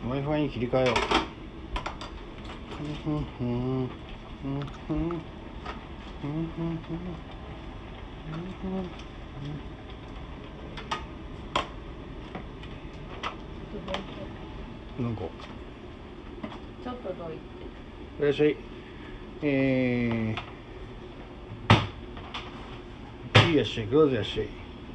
Wi-Fi に切り替えよう。なんかちょっとどいて。 いらっしゃい。いらっしゃい、どうぞいらっしゃい。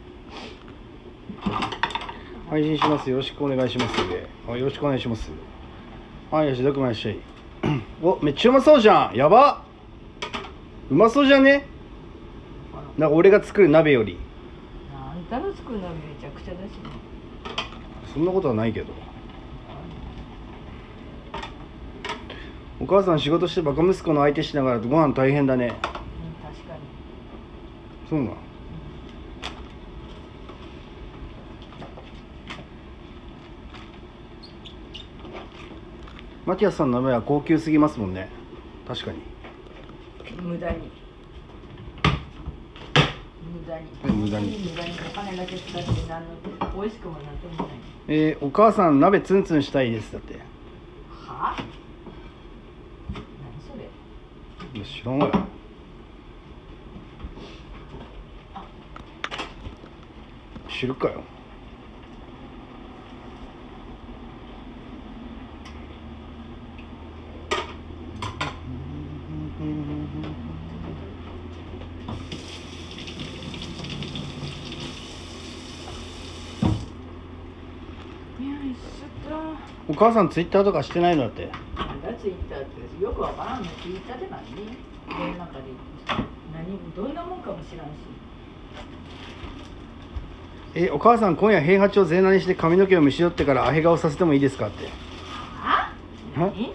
配信します。よろしくお願いします。よろしくお願いします。はい、いらっしゃい、どこもいらっしゃい。お、めっちゃうまそうじゃん。やば。うまそうじゃね。なんか俺が作る鍋より。 あんたの作るのめちゃくちゃだしね。 そんなことはないけど。お母さん仕事してバカ息子の相手しながらご飯大変だね。 確かに。 そうな。マティアスさんの鍋は高級すぎますもんね。確かに。 無駄に無駄にお金だけ使って何の美味しくもなんともない。 お母さん鍋ツンツンしたいですだって。 は？何それ？ いや知らんわよ。知るかよ。お母さんツイッターとかしてないのだって。 なんだツイッターってよくわからんの。ツイッターって何？世の中でどんなもんかも知らんし。 お母さん今夜平八を全裸にして髪の毛をむしろってからアヘ顔させてもいいですかって。 は？何ね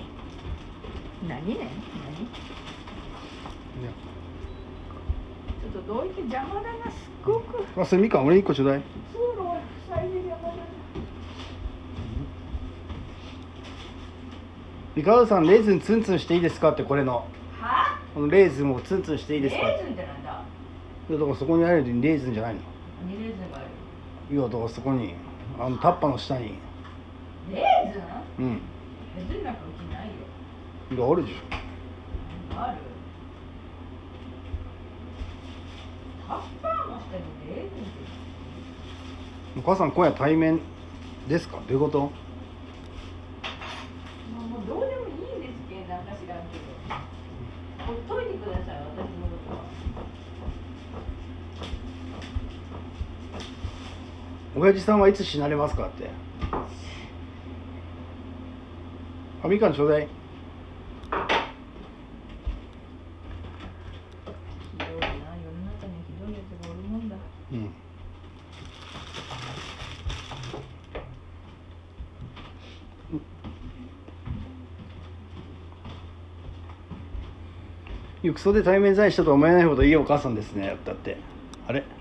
ちょっとどいて邪魔だな、すっごく。 それみかん俺1個ちょうだい。 通路は塞いで邪魔だな。 ミカウさんレーズンツンツンしていいですかって。これのは？ このレーズンをツンツンしていいですか。 レーズンってなんだ？ いやだからそこにあるレーズンじゃないの。 何レーズンがある？ いやだからそこにタッパの下に。 レーズン？ うん。 レーズンなんかうちないよ。 いやあるでしある？タッパーの下にレーズンって。 ょ。お母さん今夜対面ですか。どういうこと。 もうどうでもいいんですけど、なんか知らんけど。ほっといてください、私のことは。 親父さんはいつ死なれますかって。みかんちょうだい。 ひどいな、世の中にひどいやつがおるもんだ。 うん。クソで対面在したとは思えないほどいいお母さんですね。だってあれ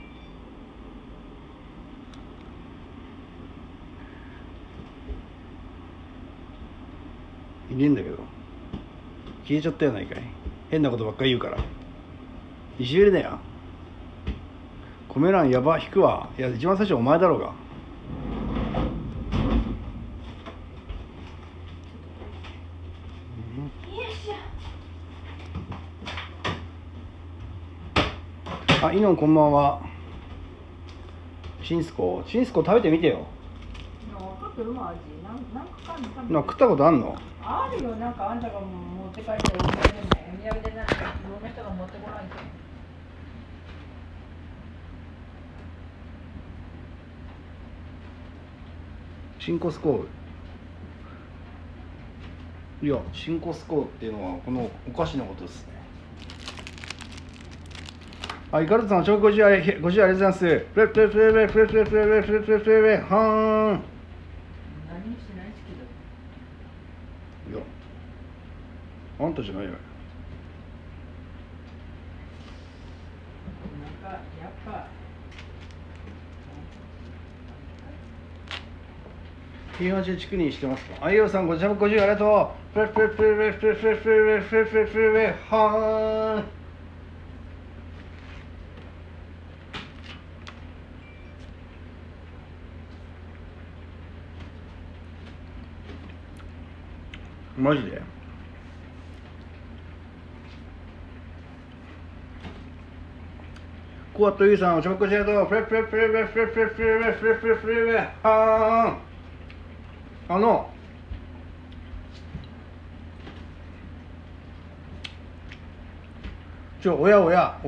いねえんだけど消えちゃったやないかい。変なことばっかり言うからいじめるなよ。コメ欄やば引くわ。いや一番最初お前だろうが。イノンこんばんは。チンスコ食べてみてよ。 分かってるもん味。なんか食食ったことあんの。 あるよ。なんかあんたが持って帰ったらお土産でなんかいろんな人が持ってこないと。 チンコスコー。いやチンコスコーっていうのはこのお菓子のことですね。イカルトさん、超50ありがとうございます。フレフレフレフレフレフレフレフレフレフレフレフレはーん。 何もしてないですけど。 いや、あんたじゃないよ。 なんかやっぱ。 98地区にしてますか。イオさん、550ありがとう。フレフレフレフレフレフレフレフレフレフレフレフレはーん。 マジで。コアとユウさんおしまっこしありがとう。フレフレフレフレフレフレフレフレフレフレフレフレはーん。親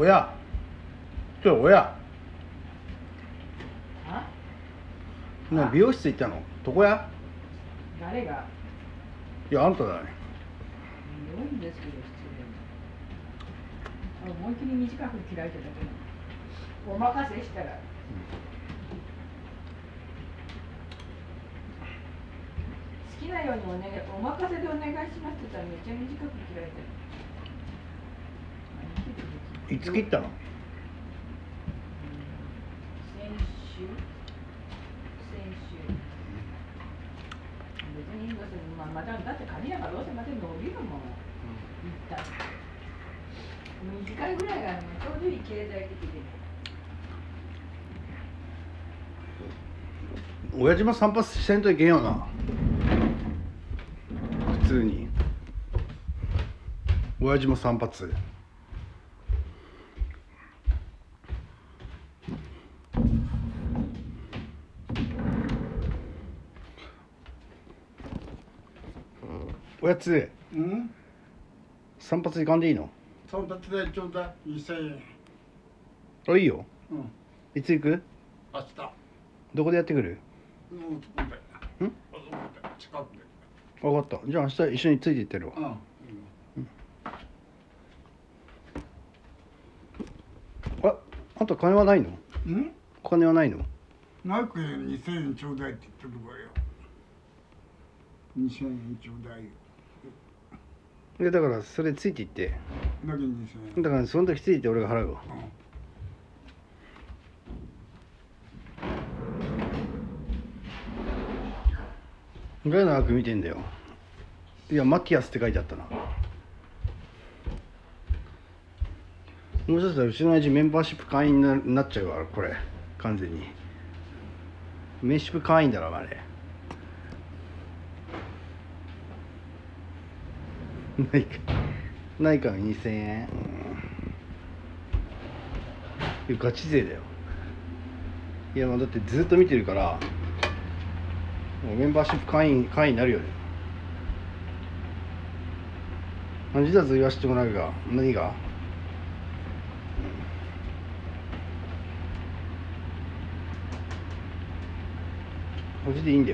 あ美容室行ったの？床屋？ 誰が？ いや、あんただね。 良いんですけど、失礼。思いっきり短く切られてたけど、お任せしたら。好きなようにお任せでお願いしますって言ったらめっちゃ短く切られてる。 いつ切ったの？ 先週。別にどうせまただって髪なんかどうせまた伸びるもん。短いぐらいがちょうどいい経済的で。 親父も散髪せんといけんよな。普通に親父も散髪。おやつ、散髪行かんでいいの？ 散髪でちょうだい2000円。 あ、いいよ。いつ行く？ 明日。 どこでやってくる？ 近くで。 分かった。じゃあ明日一緒について行ってるわ。あんた金はないの？金はないの？ ないく2000円ちょうだいって言ってるわよ。2000円ちょうだいよ。 いやだからそれついていって。 だけ2000円。 だからその時ついていって俺が払うわ。誰の枠見てんだよ。いや、マティアスって書いてあったな。もう一つはうちの親父メンバーシップ会員になっちゃうわ、これ完全にメンバーシップ会員だろあれ。ないか2000円、ガチ勢だよ。いや、だってずっと見てるからもうメンバーシップ会員になるよね。実は言わせてもらうが、何が？マジでいいんだよ。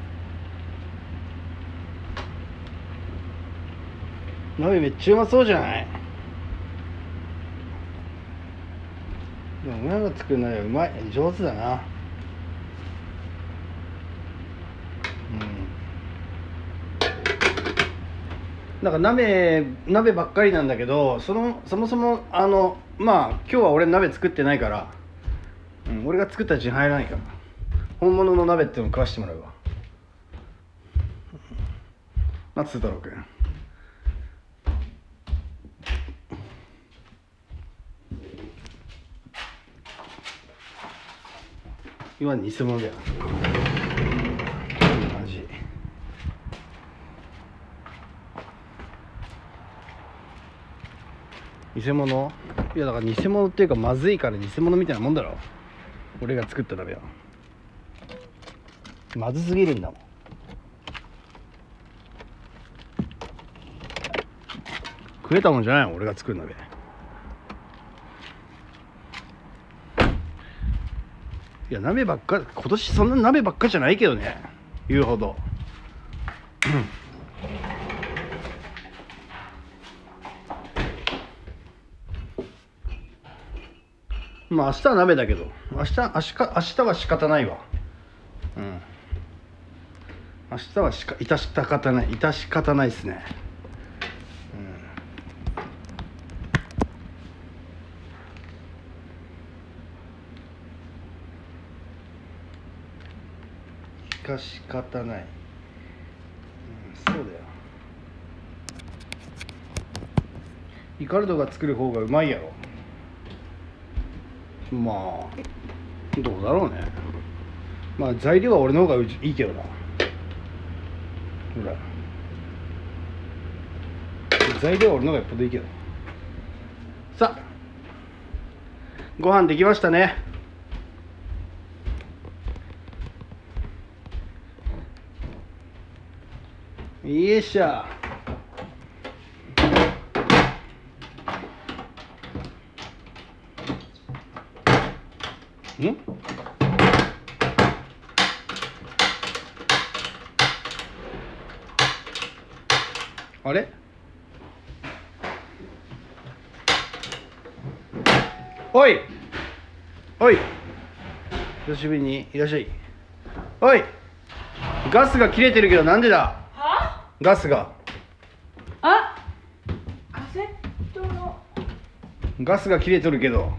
鍋めっちゃうまそうじゃない？でもお前が作る鍋はうまい、上手だな。なんか鍋ばっかりなんだけど、そもそもまあ今日は俺鍋作ってないから、俺が作ったうちに入らないから、本物の鍋ってのを食わしてもらうわ。松太郎くん、今偽物だよマジ。偽物？いやだから偽物っていうかまずいから偽物みたいなもんだろ。俺が作った鍋はまずすぎるんだもん。食えたもんじゃないの俺が作る鍋。いや鍋ばっか、今年そんな鍋ばっかじゃないけどね、言うほど。まあ明日は鍋だけど、明日は仕方ないわ。明日は致し方ないですね。仕方ない。そうだよ。リカルドが作る方がうまいやろ。まあどうだろうね。まあ材料は俺の方がいいけどな。ほら材料俺のがよっぽどいいけど。さあご飯できましたね。よいしょ。ん？あれ？おいおい、久しぶりにいらっしゃい。おい、ガスが切れてるけどなんでだ？ は？ ガスがカセットのガスが切れちょるけど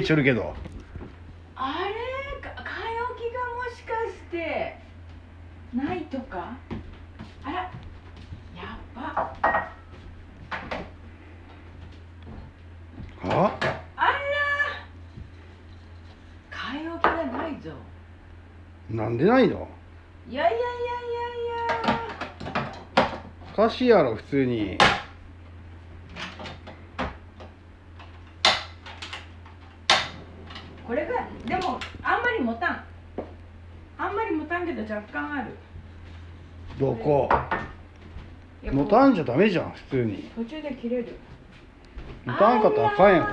あれ買い置きがもしかしてないとか？あら、やっば。 は？ あら、買い置きがないぞ。 なんでないの？ いやいやいやいやいや。 おかしいやろ普通に。 これがでもあんまり持たんけど若干ある。 どこ？ いや持たんじゃダメじゃん普通に。 途中で切れる。 持たんかったらあかんやん。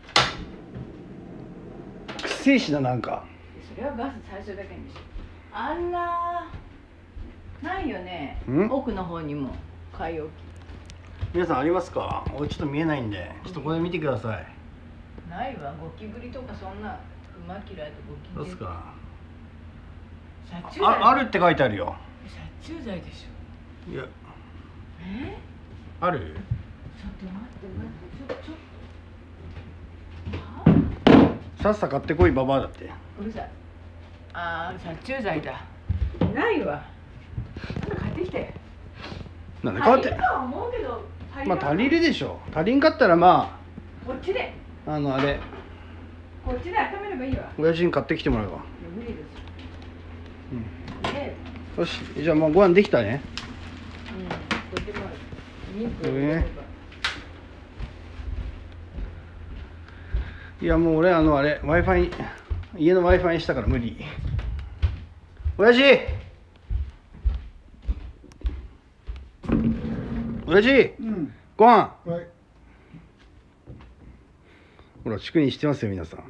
くせえしな、なんか。 それはガス最初だけにしよう。あらー、ないよね。 ん？ 奥の方にも買い置き皆さんありますか？俺ちょっと見えないんで、ちょっとこれ見てください。 ないわ。ゴキブリとかそんな馬嫌いとゴキブリ。 どうすか？ 殺虫剤。 あるって書いてあるよ。 殺虫剤でしょ。 いや、 あある？ ちょっと待っては？ さっさ買ってこいババアだって。 うるさい。ああ、殺虫剤だ。ないわ。買ってきて。 なんで買って？ 足りるとは思うけど、 まあ足りるでしょ。足りんかったらまこっちで。 ああれこっちで温めればいいわ。 親父に買ってきてもらうわ。 いや無理です。で、 よし、じゃあもうご飯できたね。 こっちも肉を入れれば。 いやもう俺Wi-Fi 家の Wi-Fi にしたから無理。親父ご飯。 はい。 ほら竹にしてますよ皆さん。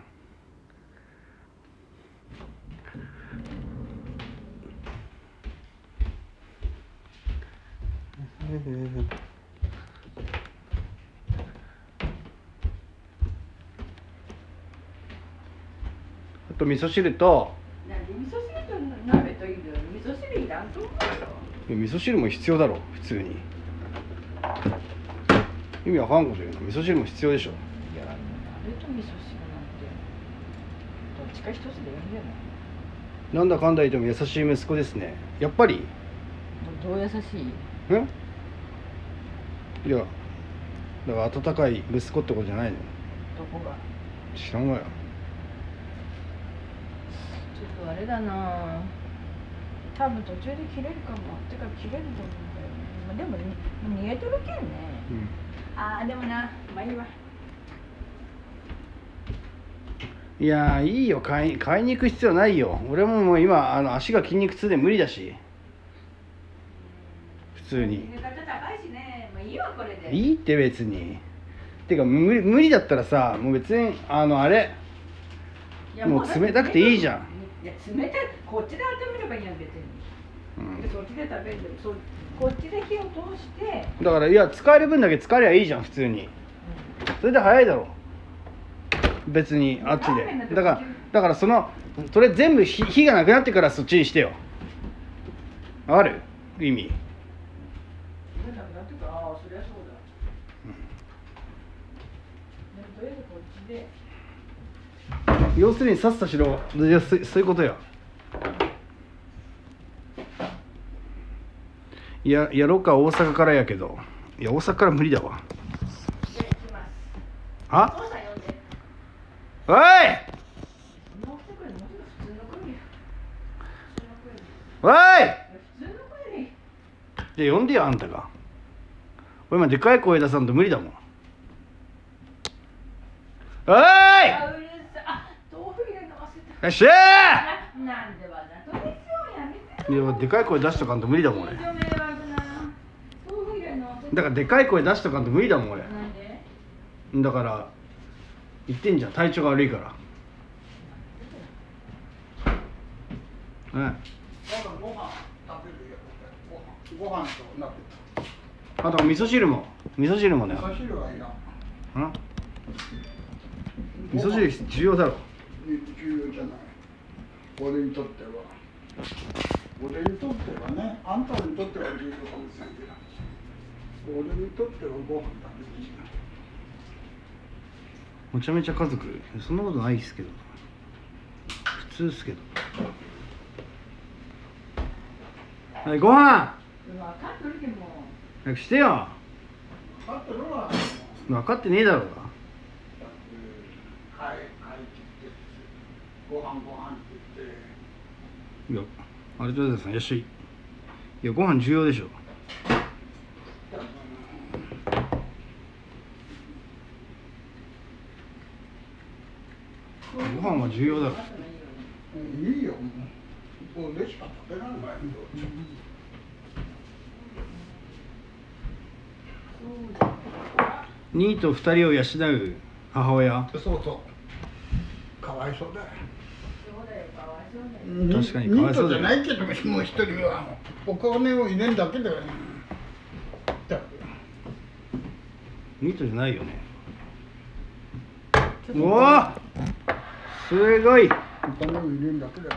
あと味噌汁と。 なんで味噌汁と鍋といるの？味噌汁いらんと思うよ。 味噌汁も必要だろ普通に。意味わかんこと言うの。味噌汁も必要でしょ。 いや、鍋と味噌汁なんてどっちか一つでいいんじゃない？ なんだかんだ言っても優しい息子ですね。やっぱり。 どう優しい？ いや、だから温かい息子ってことじゃないの？ どこが？ 知らんわよ。 ちょっとあれだな。多分途中で切れるかも。てか切れると思うんだよね。でも煮えとるけんね。ああ、でもな、まあいいわ。 いやーいいよ、買いに行く必要ないよ。俺ももう今足が筋肉痛で無理だし普通に。 値段高いしね。まあいいわこれで。 いいって別に。てか無理だったらさ、もう別にあれもう冷たくていいじゃん。 いや冷たい、こっちで温めればいいやん別に。でそっちで食べる。こっちで火を通して。 だからいや使える分だけ使えりゃいいじゃん普通に。それで早いだろ別にあっちで。だからそれ全部火がなくなってからそっちにしてよ。ある意味。 ああ、そりゃそうだ。でもとりあえずこっちで。 要するにさっさしろ。そういうことよ。いややろうか大阪からやけど、いや大阪から無理だわ。 じゃあ行きます。 あ？ お父さん呼んで。 おい！ もう来てくれ。もう普通の声に。 おい！ 普通の声に。 じゃあ呼んでよあんたが。 これ今でかい声出さんと無理だもん。おーい、 あ、うるさい。あ、豆腐入れるの忘れた。 よっしゃなんでわざとですよ、やめて。 ー。いやでかい声出しとかんと無理だもん俺。 近所迷惑な。豆腐入れるの忘れた。 だからでかい声出しとかんと無理だもん俺。 なんで？ だから言ってんじゃん、体調が悪いから。うん。 ご飯食べるよ。ご飯と鍋。 あと味噌汁もね。 味噌汁はいらん。 うん。味噌汁重要だろ。 重要じゃない。俺にとっては。俺にとってはね、あんたにとっては重要かもしれないけど。俺にとってはご飯だけでいいな。 めちゃめちゃ家族、そんなことないですけど。普通ですけど。はい、ご飯分かっとるけども。 早くしてよ。 だってほら、 分かってねえだろうが。 はいって言って、ご飯って言って。 いや、ありがとうございます。いらっしゃい。いや、ご飯重要でしょ。ご飯は重要だろ。 いいよ、もう。俺しか食べられないよ。 ニート2人を養う母親。 そうそう。かわいそうだよ。 確かにかわいそうだよニートじゃないけどもう一人はお金を入れんだけだよ。 ニートじゃないよね。うわすごい。 お金を入れんだけだよ。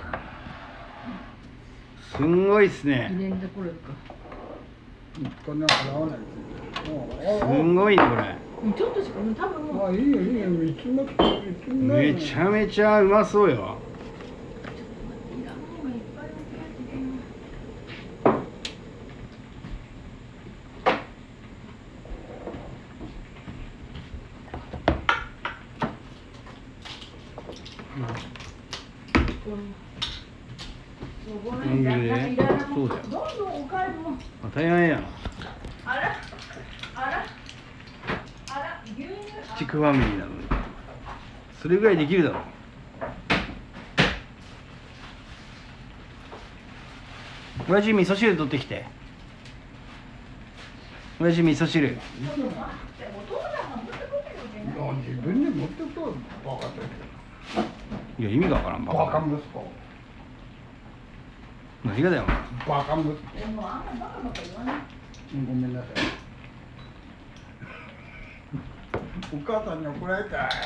すんごいっすね。 入れんでこれか。 お金は払わない。 すんごいねこれ。 ちょっとしか、多分もう。 あ、いいよいいよ、いつもめちゃめちゃうまそうよ。 そうだよ。 そうだよ。 どんどんお金も。 当たり前やん。 あら、あら、あら、牛乳。 ちくファミリーなのに。それぐらいできるだろう。親父味噌汁取ってきて。親父味噌汁。 自分で持ってくとバカだよ。 いや意味がわからん。 バカ息子。 何がだよ。 バカ息子。 でもあんまバカバカ言わない。 ごめんなさい。お母さんに怒られた。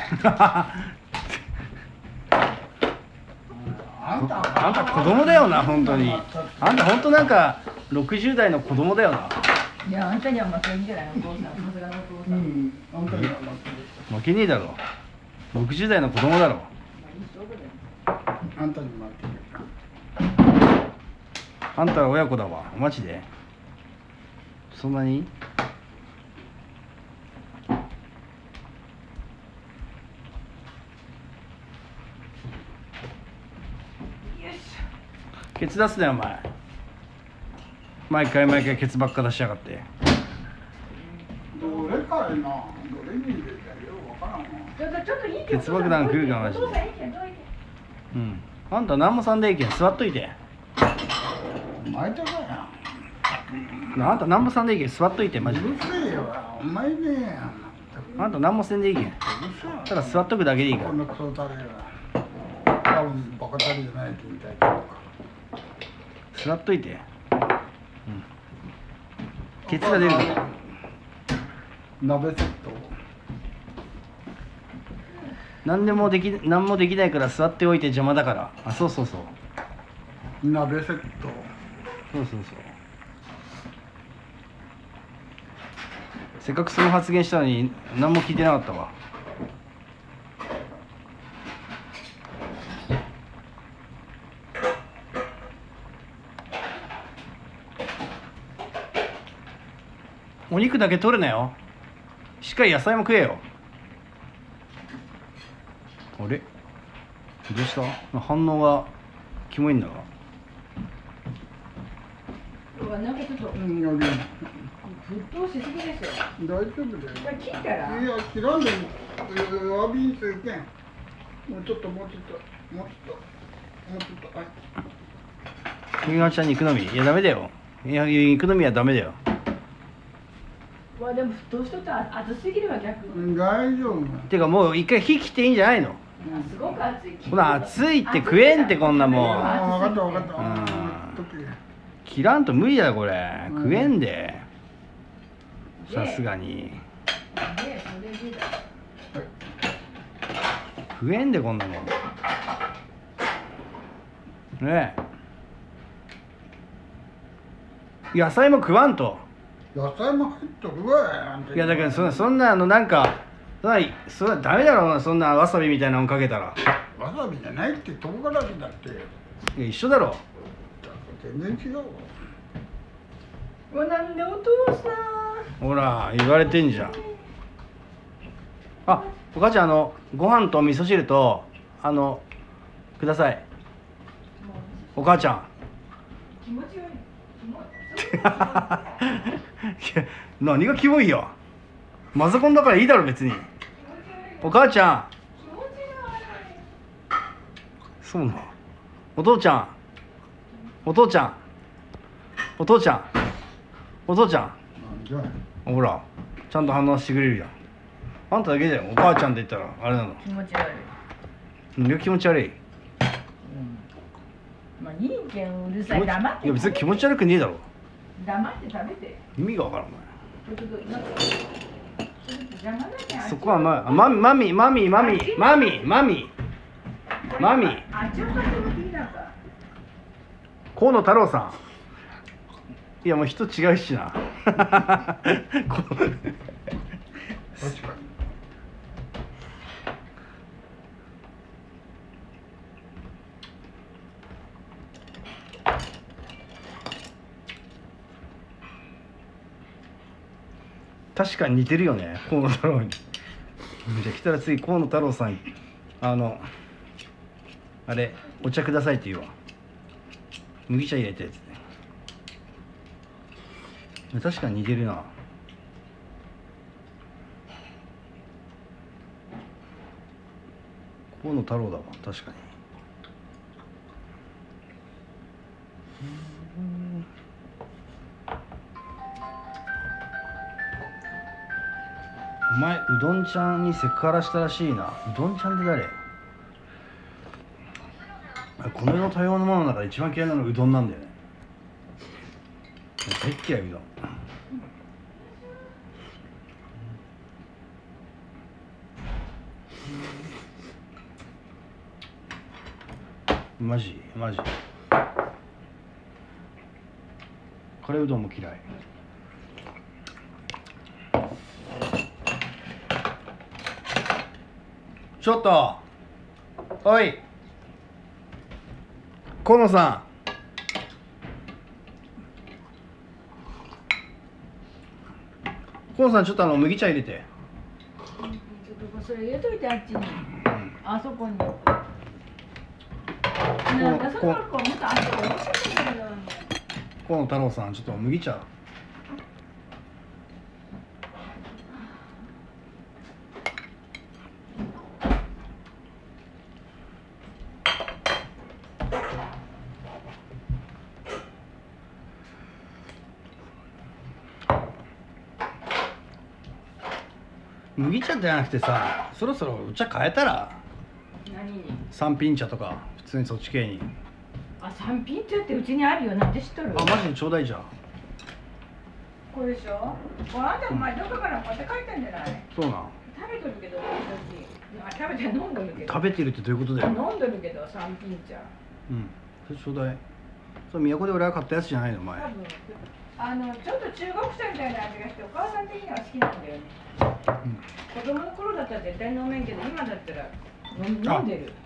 あんた子供だよな本当に。あんた本当なんか60代の子供だよな。 いや、あんたには負けんじゃない、お父さん、さすがのお父さん。 あんたには負けねえだろ。60代の子供だろ。 あんたに負ける。 あんたは親子だわ。マジでそんなに。ケツ出すねお前。毎回ケツばっか出しやがって。 どれかいな。どれに入れたよ。わからんわ。 ちょっといいけど。 ケツ爆弾食うかマジで。うん。あんた何もさんでいいけん座っといて。 お前とかや。 あんた何もさんでいいけん座っといてマジで。 うるせえよ。お前ね。 あんた何もせんでいいけん。ただ座っとくだけでいいから。 このクソタレは。多分バカタレじゃないとみたいだ。 座っといて。うん。ケツが出るから。 鍋セット。 何もできないから座っておいて邪魔だから。あ、そうそうそう。 鍋セット。 そうそうそう。せっかくその発言したのに何も聞いてなかったわ。お肉だけ取るなよ。しっかり野菜も食えよ。あれどうした？反応がキモいんだが。 なんかちょっと。 うん、より。 沸騰しすぎですよ。 大丈夫だよ。 これ切ったら。 いや、切らんでも、弱火にするけん。もうちょっと、もうちょっと、もうちょっと、もうちょっと、はい。 君がちゃん肉飲み、いやダメだよ。いや肉飲みはダメだよ。 わでも沸騰しとったら熱すぎるわ逆に。 大丈夫。 てかもう一回火切っていいんじゃないの？ すごく熱い。 ほら熱いって食えんってこんなもん。 ああ、分かった分かった。 うん時切らんと無理だよこれ。 うん食えんで。 でさすがに。 でそれでだ。 食えんでこんなもん。ねえ。野菜も食わんと。 野菜も入っとるわ。 いやだけどそんななんかそんなダメだろそんなわさびみたいなのかけたら。 わさびじゃないって唐辛子だって。 いや一緒だろ。 全然違うわ。 もうなんでお父さん。 ほら言われてんじゃん。あ、お母ちゃんご飯と味噌汁とください。お母ちゃん。 気持ち悪い。 いや何がキモいよ。マザコンだからいいだろ別に。お母ちゃん。そうな。お父ちゃん。お父ちゃん。お父ちゃん。お父ちゃん。 なんじゃい。 ほらちゃんと反応してくれるじゃん。あんただけだよ。お母ちゃんって言ったらあれなの。 気持ち悪い。 何が気持ち悪い。 まあいいけんうるさい。黙って。 いや別に気持ち悪くねえだろ。 黙って食べて。 意味がわからんお前。そこはマミ河野太郎さん。いやもう人違うしな。 確かに。 確かに似てるよね河野太郎に。じゃあ来たら次河野太郎さんあれお茶くださいって言うわ。麦茶入れてってね。確かに似てるな。河野太郎だわ確かに。お前うどんちゃんにセクハラしたらしいな。うどんちゃんって誰？この世の多様なものの中で一番嫌いなのはうどんなんだよね。大っ嫌いうどん。マジカレーうどんも嫌い。ちょっとおい河野さん。河野さんちょっと麦茶入れて。 ちょっとそれ入れといてあっちに。あそこに。なんかその子もっとあっちに置いてたけど。 河野太郎さんちょっと麦茶。麦茶じゃなくてさ、そろそろお茶変えたら。 何に？ 三品茶とか普通にそっち系に。 あ、三品茶ってうちにあるよ。なんて知っとる？ あ、マジでちょうだいじゃん。 これでしょ？これあんたお前どこからこうやって書いてんじゃない？ そうなん。 食べとるけど、私食べて飲んどるけど。 食べてるってどういうことだよ。 飲んどるけど三品茶。 それちょうだい。それ都で俺が買ったやつじゃないのお前。 多分ちょっと中国茶みたいな味がしてお母さん的には好きなんだよね。子供の頃だったら絶対飲めんけど今だったら飲んでる。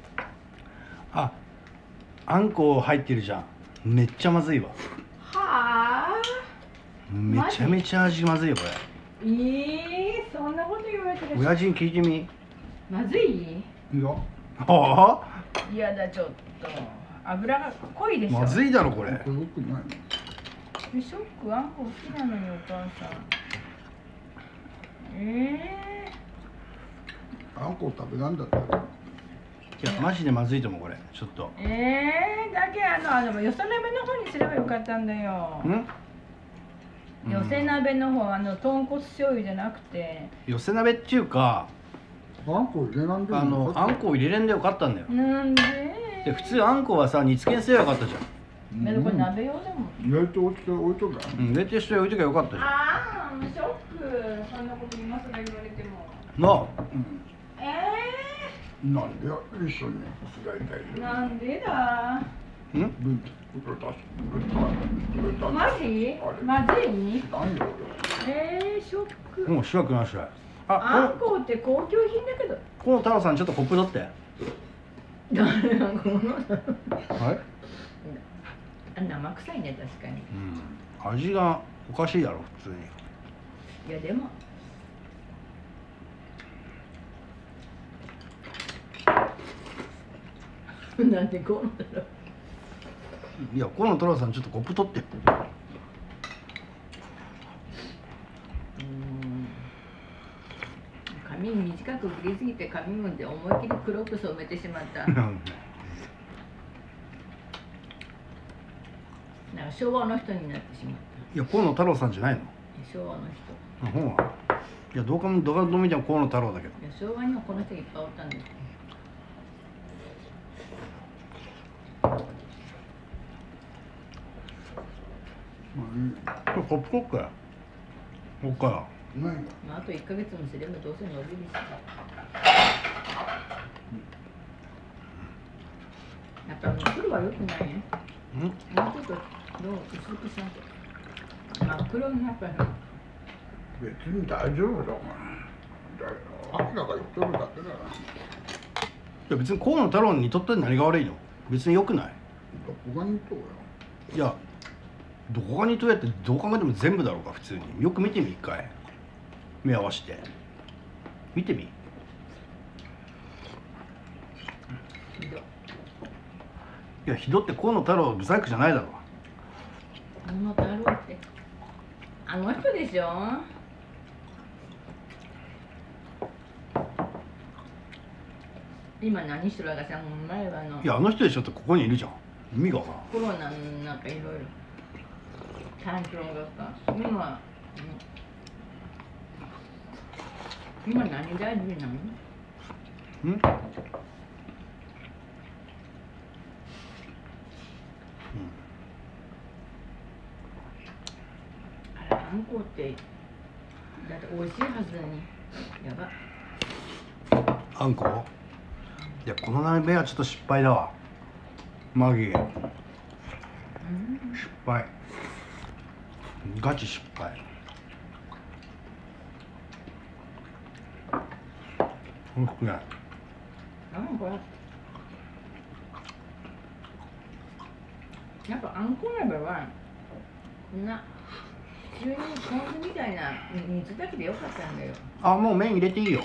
あんこ入ってるじゃん。めっちゃまずいわ。 はあ。 めちゃめちゃ味まずいよこれ。 そんなこと言われてる。 親父に聞いてみ。 まずい？ いや。 は嫌だちょっと。油が濃いでしょ。 まずいだろこれ。 これよくない。 ショック、あんこ好きなのにお母さん。 あんこ食べなんだったら。 いやマジでまずいと思うこれちょっと。 だけでも寄せ鍋の方にすればよかったんだよ。寄せ鍋の方、豚骨醤油じゃなくて。 寄せ鍋っていうか、 あんこ入れなんであんこ入れれんでよかったんだよ。 なんで？ で普通あんこはさ煮つけにすればよかったじゃん。 これ鍋用でも。 入れて置いとけ。 入れてしておいときゃよかったじゃん。 ああ、ショック。そんなこと今更言われても。 ななんで一緒にすらいたいよ。 なんでだ。マジ？まずい？ 知らんよ。 ショック。 もう白くなしだよ。 あんこって高級品だけど。 この太郎さんちょっとコップ取って。 誰がこの？ はい。 生臭いね確かに。 味がおかしいだろ普通に。 いやでも。なんでこうなの？ いや河野太郎さんちょっとコップ取って。 髪短く切りすぎて髪もで思いっきり黒く染めてしまった。なんか昭和の人になってしまった。 いや河野太郎さんじゃないの？ 昭和の人。 ほんま。いやどうか見ても河野太郎だけど。 いや昭和にはこの人いっぱいおったんですよ。 これコップコックや。こっから。 あと1ヶ月もすればどうせ伸びるし。やっぱ黒は良くないね。もうちょっと薄くしなきゃ。真っ黒になったら。 別に大丈夫だもん。あんたが言っとるだけだよ。 いや別に河野太郎に似とったら何が悪いの？別に良くない？ どこが似とるよ。 いやどこが似とるやってどう考えても全部だろうか普通に。よく見てみ一回。目合わせて見てみ。いやひどって河野太郎ブサイクじゃないだろ。 河野太郎ってあの人でしょ。今何しとるかさ、前はいやあの人でしょってここにいるじゃん。意味がわからん。 コロナのなんかいろいろ環境がさ今何大事なの？あんこってだって美味しいはずだね。やば。 あんこ？いやこの鍋はちょっと失敗だわマギー。失敗。ガチ失敗。おいしくない。 これやっぱあんこ鍋は普通にポン酢みたいな水だけでよかったんだよ。 あもう麺入れていいよ。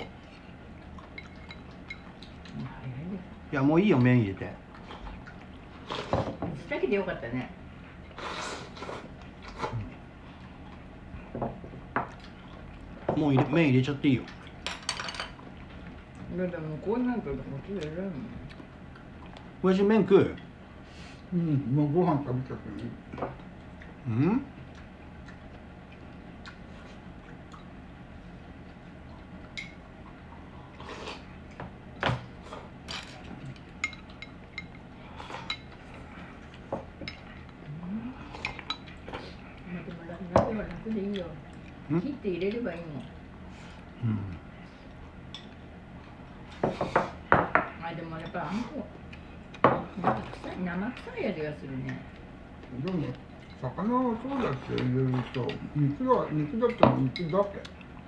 いやもういいよ麺入れて。 水だけでよかったね。 もう麺入れちゃっていいよ。 でもこうなるとこっちで入れるの。 親父麺食う？ もうご飯食べちゃってね。 鍋は楽でいいよ。切って入れればいいもん。でもやっぱあんこ生臭い味がするね。 でも魚はそうだって入れると肉だったら肉だけ。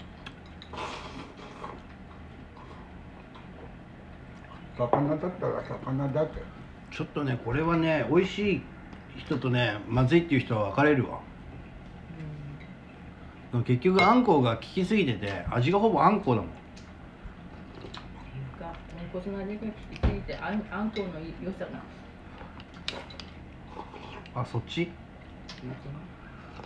魚だったら魚だけ。 ちょっとねこれはね美味しい人とねまずいっていう人は分かれるわ。結局あんこが効きすぎてて味がほぼあんこだもん。 豚骨の味が効きすぎてあんこの良さが。 あそっち？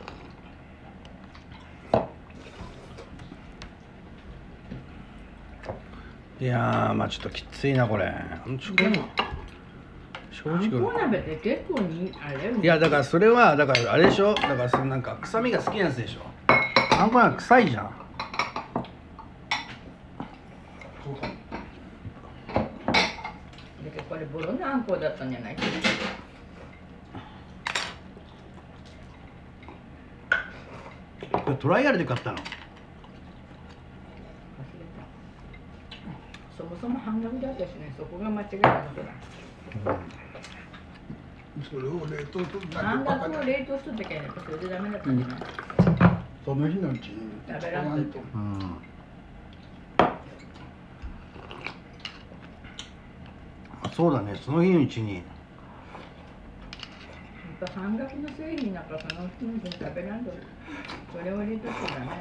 いやー、まあちょっときついなこれ。 でも正あんこ直。 鍋って結構にあれいやだからそれはだからあれでしょ。だからそのなんか臭みが好きなやつでしょ。あんこなんか臭いじゃん。 これボロのあんこだったんじゃないかな。 これトライアルで買ったの。 そもそも半額だったしね、そこが間違いなのかな。 それを冷凍するだけ半ばかり額を冷凍しとったけん、やっぱそれでダメだったんじゃない。 その日のうちに食べらんといて。 うん。あ、そうだね。その日のうちに。 やっぱ半額の製品なんかその日のうちに食べらんと、それを入れとってダメなんだよ。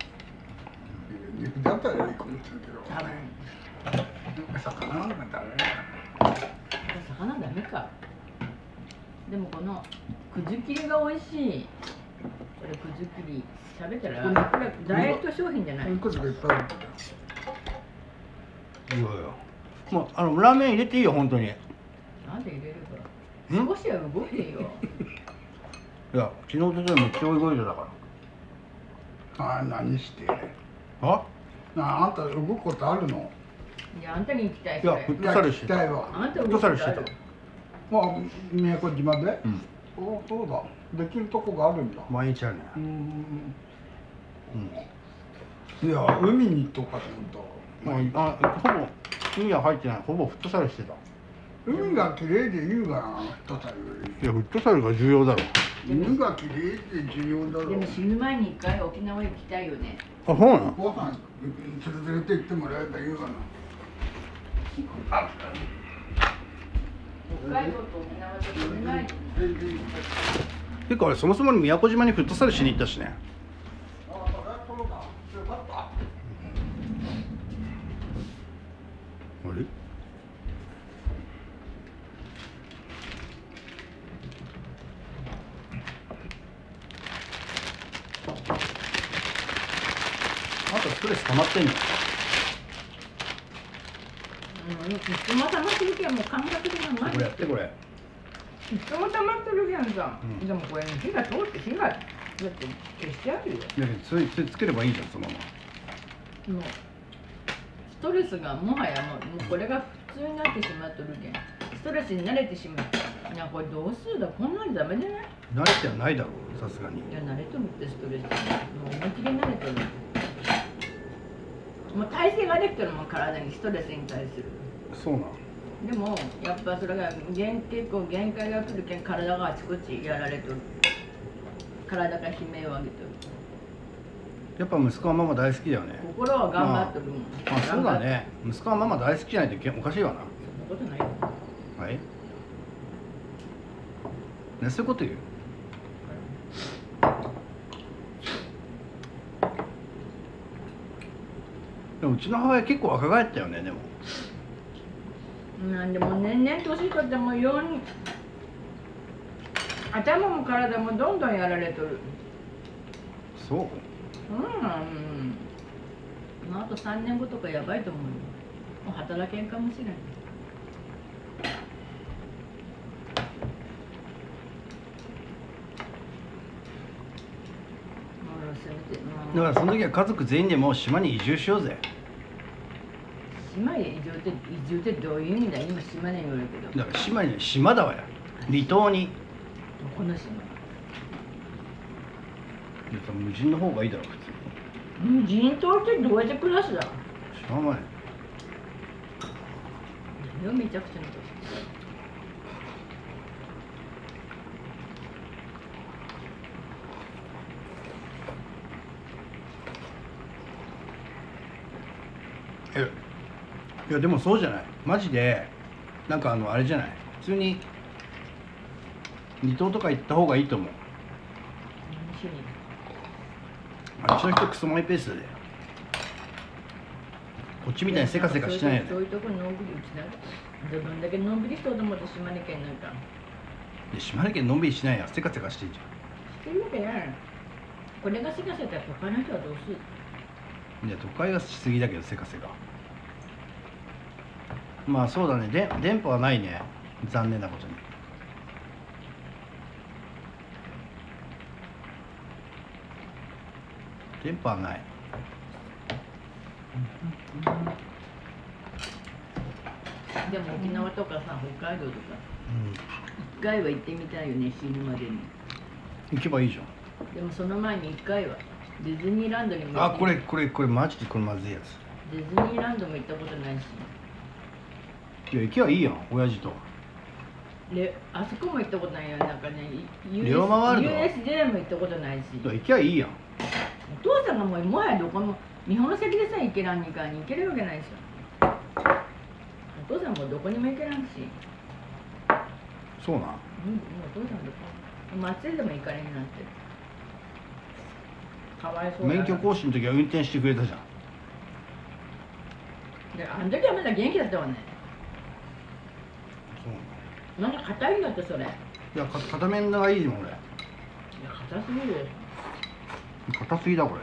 肉だったらいいかもしれんけど多分。 魚なんかダメ魚ダメか。でもこのくず切りが美味しい。これくず切り食べたらこれダイエット商品じゃない。 そういうことがいっぱいあるんだよいやいや。もうラーメン入れていいよ本当に。 なんで入れるんか。少しは動いてよ。 いや昨日とでめっちゃ動いてたかああ何してら。あ？ あんた動くことあるのいやあんたに行きたいいやフットサルしてた。 いや行きたいわあんたフットサルしてた。 まあ宮古島で、 うん。 そうだできるとこがあるんだ毎日あるね。 うんうん。 いや海に行っとかと思ったまあほぼ海は入ってない。ほぼフットサルしてた。 海が綺麗で言うがなフットサルよりいやフットサルが重要だろ。 海が綺麗で重要だろでも死ぬ前に一回沖縄行きたいよね。 あ、そうなの？ ご飯連れて行ってもらえば言うがな北海道と沖縄と死ぬ前に。 てかあれそもそも宮古島にフットサルしに行ったしね。 あそれはそうだよかったあれ？あとストレス溜まってんの？ いつも溜まってるけんもう感覚でもこれやってこれ。 いつも溜まってるけんさ、 うんでもこれ火が通って火がだって消してあるよ。 いやそれつければいいじゃんそのまま。 もうストレスがもはやもうこれが普通になってしまっとるけんストレスに慣れてしまう。いやこれどうするだこんなんダメじゃない。 慣れてはないだろうさすがに。 いや慣れとるってストレスもう思いっきり慣れとる。もう体勢ができてるもん体にストレスに対する。 そうなん。 でもやっぱそれが結構限界が来るけん体があちこちやられとる。体が悲鳴を上げとる。 やっぱ息子はママ大好きだよね。 心は頑張っとるもん。 まあそうだね。息子はママ大好きじゃないとおかしいわな。 そんなことないよ。 はい。ね、そういうこと言う。でもうちの母親結構若返ったよねでも。 なんでも年々年取ってもように頭も体もどんどんやられとる。 そう。 まあ、あと3年後とかやばいと思うよ。もう働けんかもしれない。 だからその時は家族全員でもう島に移住しようぜ。 島へ移住ってどういう意味だ。今島に言われるけど。 だから島に島だわや。離島に。 どこの島？ いや無人の方がいいだろ普通無人島ってどうやって暮らすだ。 しょうがない。 何をめちゃくちゃなこと。 いやでもそうじゃないマジでなんかあれじゃない普通に離島とか行った方がいいと思う。あっちの人クソマイペースでこっちみたいにせかせかしてないよね。 そういうとこにのんびりうちなどんだけのんびりしとうと思って島根県なんかで島根県のんびりしないやせかせかしてんじしてるわけない。これがせかせたら他の人はどうする。 ゃん。いや都会はしすぎだけどせかせか。 まあそうだね、電波はないね、残念なことに。電波はない。 でも沖縄とかさ、北海道とか、一回は行ってみたいよね、死ぬまでに。 行けばいいじゃん。 でもその前に一回はディズニーランドにもあ、これマジでこれまずいやつ。 ディズニーランドも行ったことないし。 いや行けばいいやん、親父と。 あそこも行ったことないよ、なんかね、 レオマワールド USJ も行ったことないし。 行けばいいやん。 お父さんがもはやどこも日本の先でさえ行けらんにかに行けるわけないでしょ。お父さんもどこにも行けらんし。 そうなん。 もうお父さんどこ松江でも行かれんなんて。かわいそうだな。 免許更新の時は運転してくれたじゃん。 で、あの時はまだ元気だったわね。 そうなんか硬いんだってそれ。いや、 いや片面がいいもん俺。 硬すぎるよ。 硬すぎだこれ。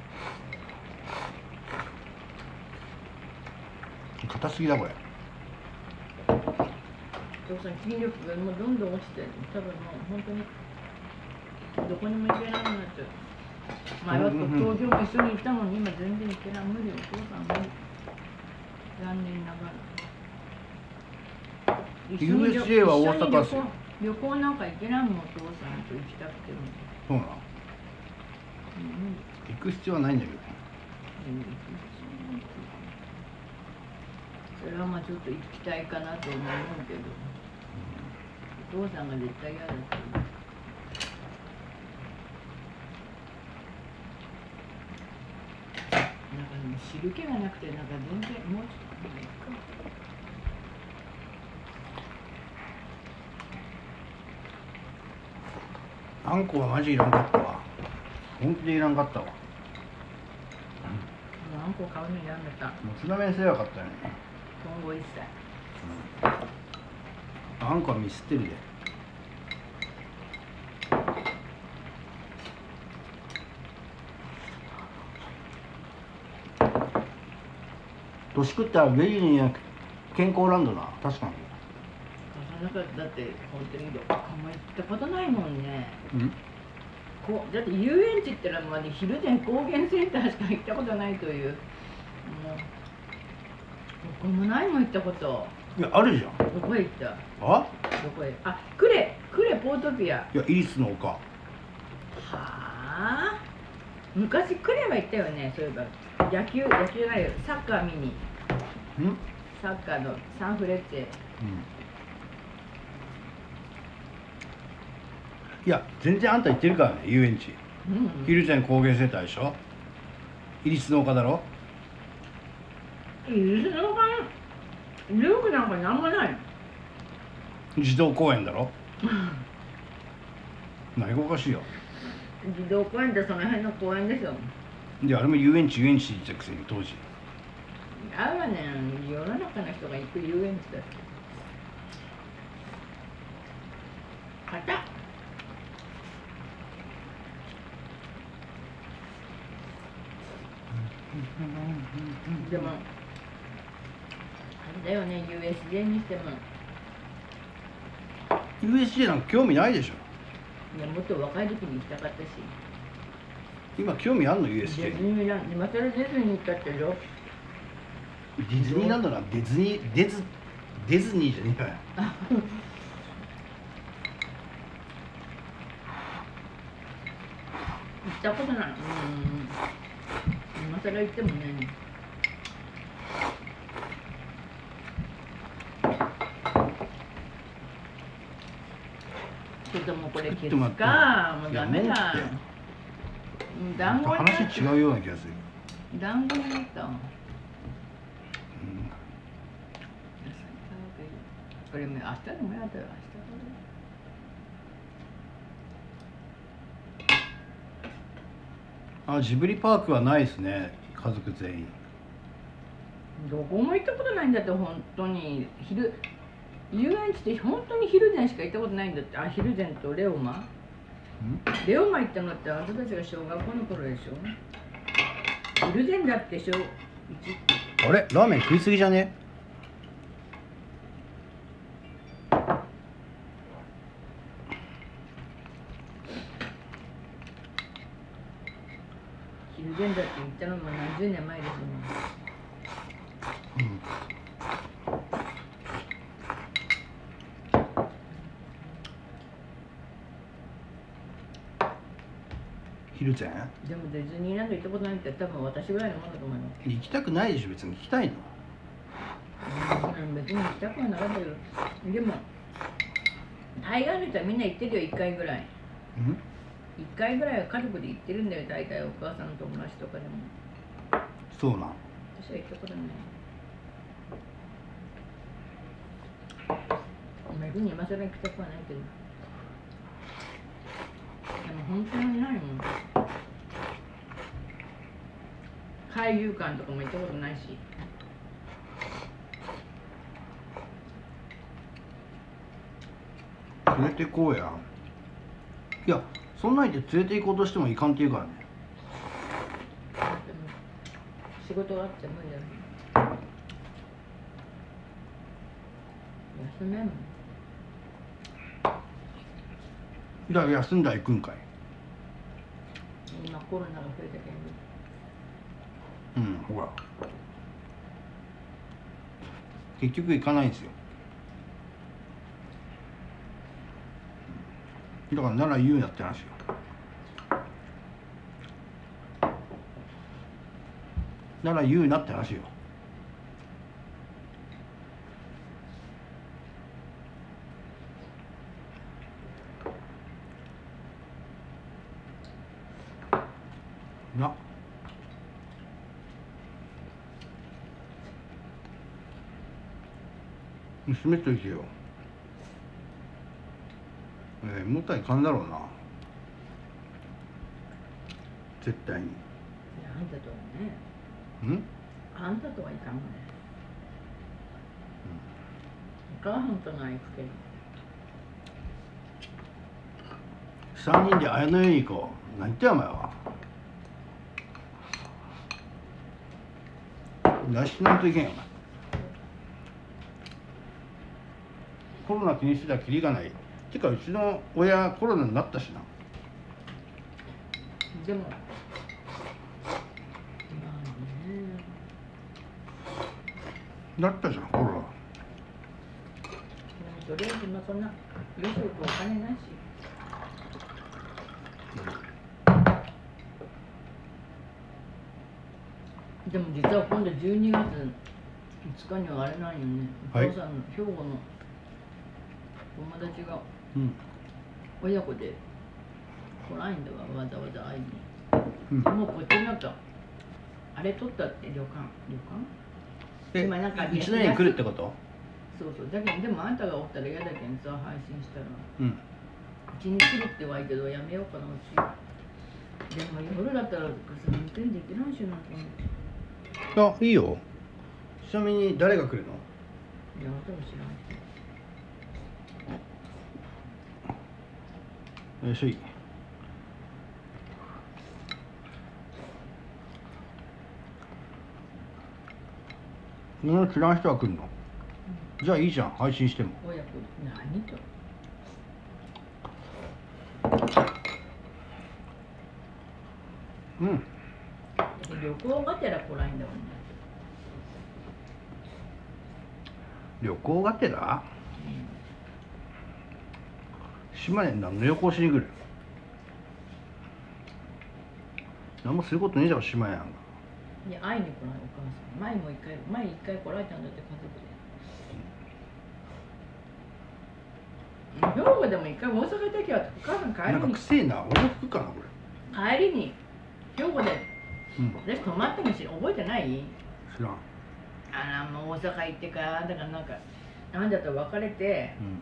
硬すぎだこれ。 お父さん筋力がもうどんどん落ちて、多分もう本当にどこにも行けなくなっちゃう。前は東京も一緒に行ったのに今全然行けない。無理、お父さん無理。残念ながら。 USJ は大阪っすよ。 旅行なんか行けないもん、お父さんと行きたくても。 そうなの。行く必要はないんだけどね。 それはまあちょっと行きたいかなと思うけど、お父さんが絶対嫌だって。なんかでも汁気がなくて、なんか全然もうちょっといいか。 あんこはマジいらんかったわ。本気でいらんかったわ。 あんこ買うのやめた。 もつ鍋にすればよかったよね。 今後一切。 あんこはミスってるで。年食ったらベリーに健康ランドな、確かに。 なんかだって本当にどこも行ったことないもんね。だって遊園地ってのはまで昼前高原センターしか行ったことないという。もうどこもないもん行ったこと。 いやあるじゃん。 どこへ行った？ あ？ どこへ？あ、クレポートピア。 いやイリスの丘。 はあ。昔クレは行ったよね。そういえば野球じゃないよ、サッカー見に。サッカーのサンフレッチェ。 いや全然あんた行ってるからね、遊園地。昼前高原センターでしょ。イリスの丘だろ。 イリスの丘遊具なんかなんもない。 児童公園だろ。何がおかしいよ。 児童公園ってその辺の公園でしょ。 であれも遊園地って言ったくせに当時。 あれはね、世の中の人が行く遊園地だって。硬っ。でもあれだよね、USJ にしても USJ なんか興味ないでしょ。 いや、もっと若い時に行きたかったし。 今興味あんの USJ ディズニーランド、今更ディズニー行ったってよ。 ディズニーランドな、ディズニーじゃねえかよ。 行ったことない。今更行ってもね。ちょっともうこれ消すか。もうダメだ。団子になった。 話違うような気がする。 団子になった。これも明日でもやだよ、 あ、ジブリパークはないですね、家族全員。 どこも行ったことないんだって、本当に。遊園地って本当に昼前しか行ったことないんだって。あ、昼前とレオマ行ったのってあなたたちが小学校の頃でしょ。昼前だってあれ、ラーメン食いすぎじゃね？ 昼前だって言ったのも何十年前ですもん。 昼前でもディズニーランド行ったことないって多分私ぐらいのものだと思います。 行きたくないでしょ別に。行きたいの？ 別に行きたくはなかったけど、でも大概の人はみんな行ってるよ、1回ぐらい。1回ぐらいは家族で行ってるんだよ、大体お母さんの友達とかでも。 そうなん。 私は行ったことない。別に今更行きたくはないけど。でも本当にないもん。海遊館とかも行ったことないし。 連れて行こうや。いや、そんなん言って連れて行こうとしてもいかんって言うからね。 でも仕事があって無理だよ。休めんもん。 だから休んだら行くんかい。 今コロナが増えたけほら結局行かないんですよ。だからなら言うなって話よ。なら言うなって話よ。な。娘といてよ。もったいかんだろうな。絶対に。 いや、あんたとはね。あんたとはいかんもんね。お母さんとな行くけど。 3人で綾野由行こう。何言ってんお前は。出しなんといけんよお前。コロナ気にしてたらキリがない。てかうちの親コロナになったしな。 でもまあね、 なったじゃんコロナ。 でもとりあえずそんなよそよくお金ないし。でも実は今度12月5日にはあれなんよね。おはい父さんの兵庫の友達がうん親子で来ないんだわ、わざわざ会いに。 うんもうこっちなんかあれ取ったって旅館今なんか 1年に来るってこと？ そうそう。だけどでもあんたがおったら嫌だけんさ、配信したらうんうちに来るって言わいけどやめようかなうち。でも夜だったら運転できないしなんて思って。 あ、いいよ。ちなみに誰が来るの？ いや、私も知らん。 よいしょい。知らん人が来るの？じゃあいいじゃん、配信しても。 親子何と。 うん。 旅行がてら来ないんだもんね。 旅行がてら？島根何の旅行しに来る？何もすることねえじゃん、島根なんか。 いや、会いに来ないお母さん。前一回来られたんだって家族で。兵庫でも一回大阪行った時はお母さん帰なんかりにくせえな、俺の服かなこれ。 帰りに兵庫でうん私泊まってもし覚えてない？ 知らん。 もう大阪行ってからだからなんかなんだと別れてうん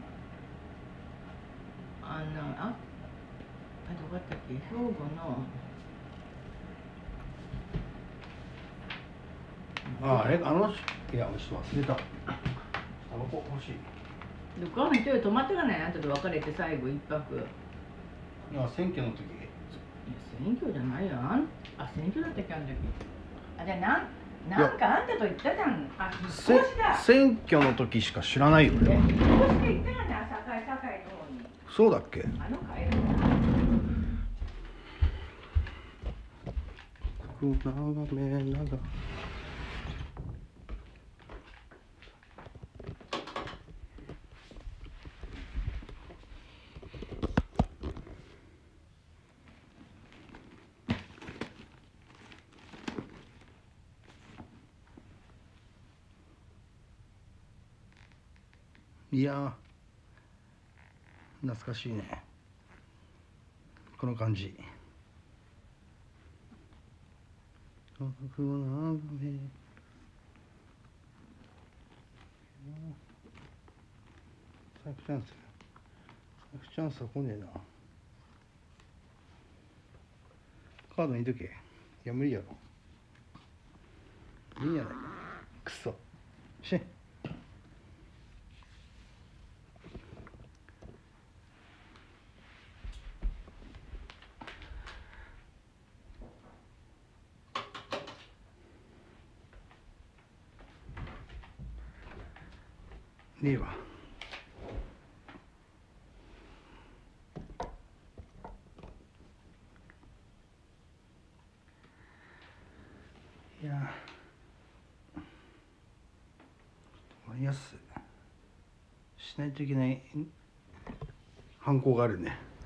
どこだったっけ、兵庫のあれいやちょっと忘れた。タバコ欲しい。 お母さん一人で泊まってかない？あんたと別れて最後一泊。いやいや選挙の時。 選挙じゃないよ。選挙だったっけあん時。なんかあんたと言ったじゃん。引っ越しだ。 選挙の時しか知らないよ俺は。 引っ越しで行ったよね、堺の方に。 そうだっけ？ 帰る眺めながらいやー懐かしいねこの感じ。サクチャンスは来ねえな。カードにいとけ。いや無理やろ。いいんやないか。くそしねえわ。いや割安しないといけない犯行があるね。